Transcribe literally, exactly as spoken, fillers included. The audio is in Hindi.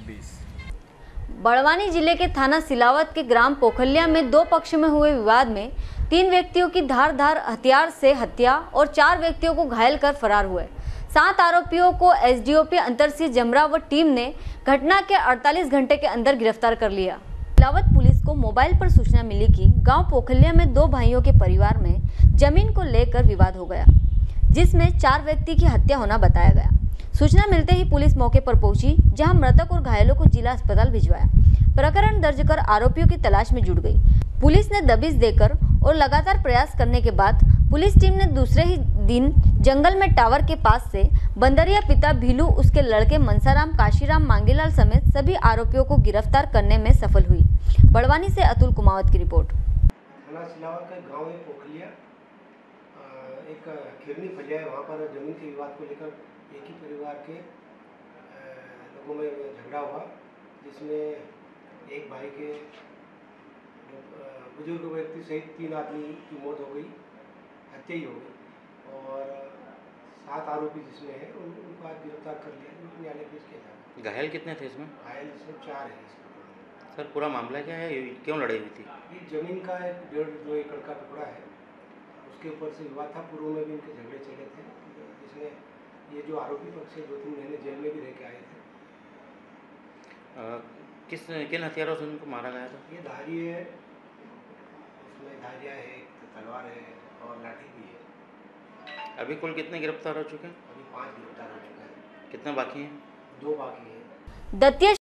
बीस। बड़वानी जिले के थाना सिलावत के ग्राम पोखलिया में दो पक्ष में हुए विवाद में तीन व्यक्तियों की धारदार हथियार से हत्या और चार व्यक्तियों को घायल कर फरार हुए। सात आरोपियों को एसडीओपी अंतरसी जमरा व टीम ने घटना के अड़तालीस घंटे के अंदर गिरफ्तार कर लिया। सिलावत पुलिस को मोबाइल पर सूचना मिली कि गांव पोखलिया में दो भाइयों के परिवार में जमीन को लेकर विवाद हो गया, जिसमें चार व्यक्ति की हत्या होना बताया गया। सूचना मिलते ही पुलिस मौके पर पहुंची, जहां मृतक और घायलों को जिला अस्पताल भिजवाया। प्रकरण दर्ज कर आरोपियों की तलाश में जुट गई। पुलिस ने दबिश देकर और लगातार प्रयास करने के बाद पुलिस टीम ने दूसरे ही दिन जंगल में टावर के पास से बंदरिया पिता भीलू, उसके लड़के मनसाराम, काशीराम, मांगीलाल समेत सभी आरोपियों को गिरफ्तार करने में सफल हुई। बड़वानी से अतुल कुमावत की रिपोर्ट। थाना सिलावत का गाँव है पोखलिया, एक खिरनी फलिया है। वहाँ पर जमीन के विवाद को लेकर एक ही परिवार के लोगों में झगड़ा हुआ, जिसमें एक भाई के बुजुर्ग व्यक्ति सहित तीन आदमी की मौत हो गई, हत्या ही हो गई, और सात आरोपी जिसमें है उन, उनको आज गिरफ्तार कर लिया, जो न्यायालय पेश किया जाएगा। घायल कितने थे इसमें? घायल इसमें चार है। सर, पूरा मामला क्या है, क्यों लड़ाई हुई थी? ये जमीन का एक डेढ़ दो एकड़ का टुकड़ा है, उसके ऊपर से विवाद था। पूर्व में भी इनके झगड़े चले थे, जिसमें ये जो आरोपी पक्ष है दो तीन महीने जेल में भी रह के आए थे। आ, किस किन हथियारों से उनको मारा गया था? ये धारी है, उसमें धारियाँ है, तलवार है और लाठी भी है। अभी कुल कितने गिरफ्तार हो चुके हैं? अभी पाँच गिरफ्तार हो चुके हैं। कितने बाकी हैं? दो बाकी हैं। दतिया